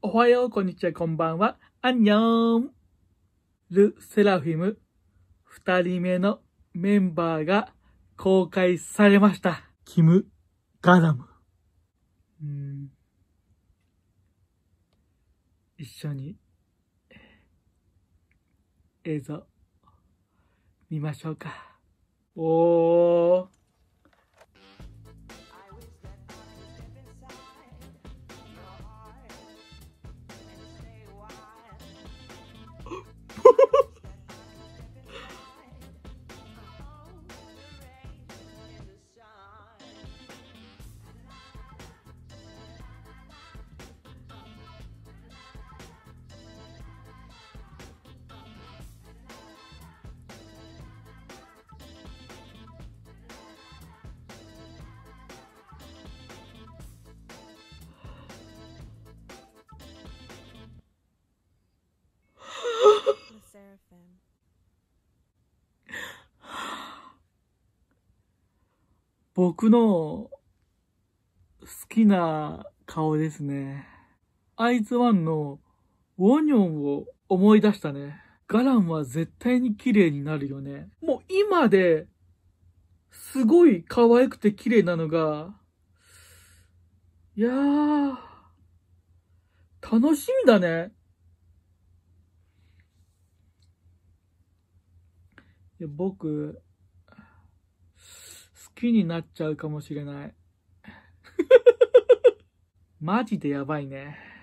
おはよう、こんにちは、こんばんは。アンニョン。ル・セラフィム2人目のメンバーが公開されました。キム・ガラム。一緒に映像見ましょうか。おー。僕の好きな顔ですね。アイズワンのウォニョンを思い出したね。ガランは絶対に綺麗になるよね。もう今ですごい可愛くて綺麗なのが、いやー、楽しみだね。僕、好きになっちゃうかもしれない。マジでやばいね。